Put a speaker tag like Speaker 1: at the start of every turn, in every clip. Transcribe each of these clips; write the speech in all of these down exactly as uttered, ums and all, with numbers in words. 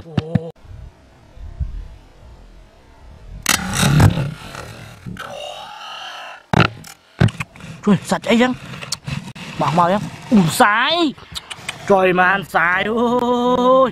Speaker 1: Trời, sạch ấy chăng? Bảo màu em. Ủa sái. Trời mà ăn sái ơi.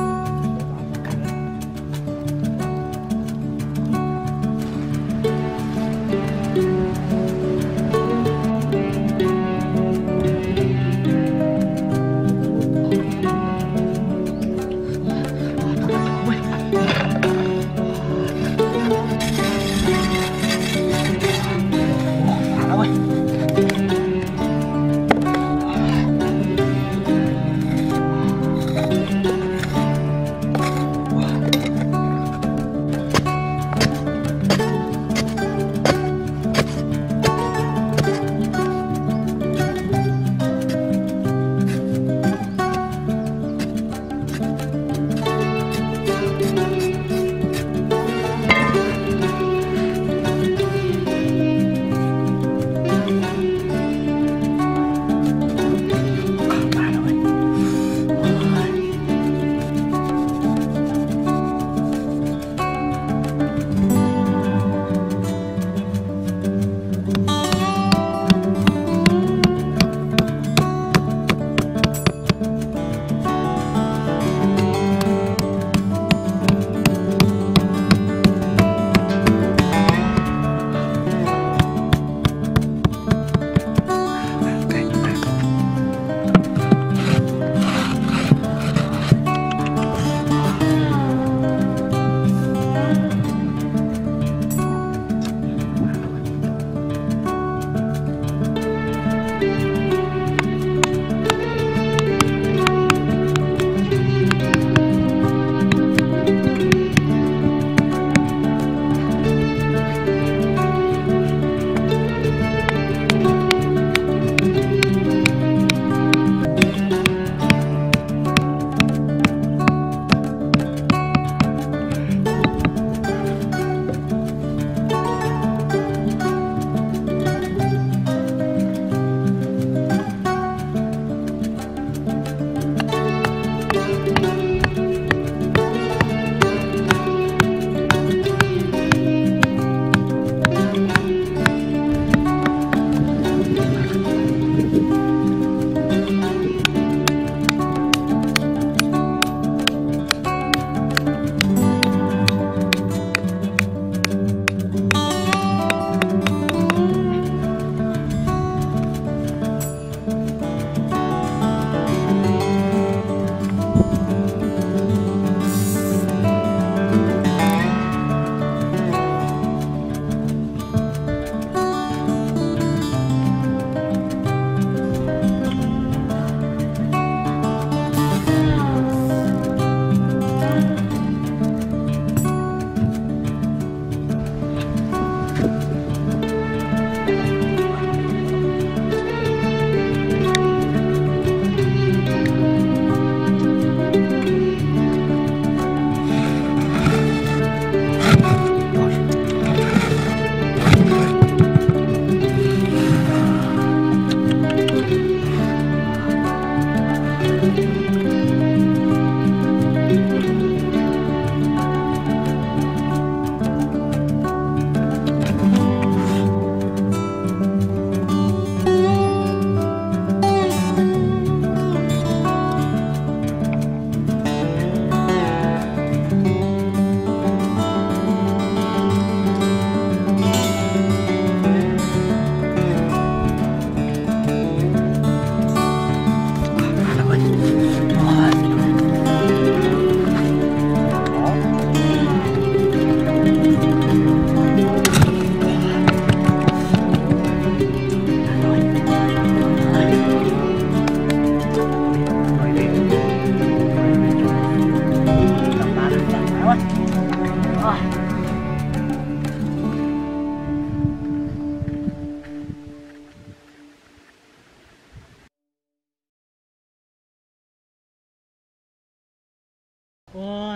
Speaker 1: Ôi,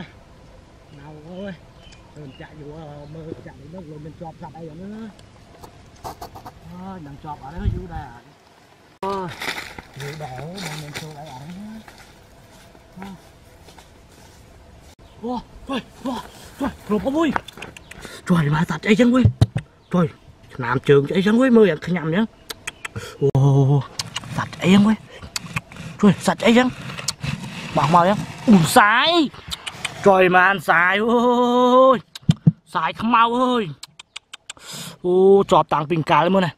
Speaker 1: nào ơi, mình chạy vô mơ chạy nó rồi mình chọp sạch đây nữa. Ôi, đừng chọp ở đó vô đây à. Ôi, vô đổ mà mình xuống đây ở đó. Wow, trời, wow, trời, rồi bố vui. Trời mà sạch ấy chân quý. Trời, làm trường ấy chân quý mười ăn nhầm nhá. Wow, sạch ấy chân quý. Trời, sạch ấy chân. Bảo màu nhá. Ủa sai. Trời mà ăn sai ơi. Sai không mau ơi. Ô, chọp tặng bình cá lên mưa này.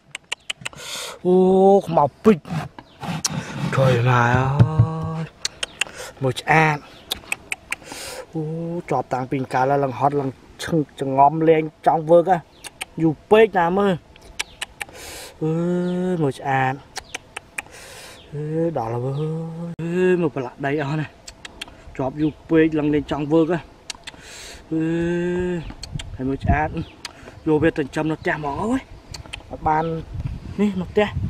Speaker 1: Ô, không màu bình. Trời mà ơi. Một ăn. Ô, chọp tặng bình cá là lần hot lần chừng chừng ngóm lên trong vơ á. Dù bếch nào ơi. Ừ, một ăn. Ừ, đó là vơ. Ừ, một lại đây ở này. Chọp dù bếch lần lên trong vơ á. Ừ, hay một ăn. Vô về tình châm nó chạm mỏ ấy. Bàn ní nó té.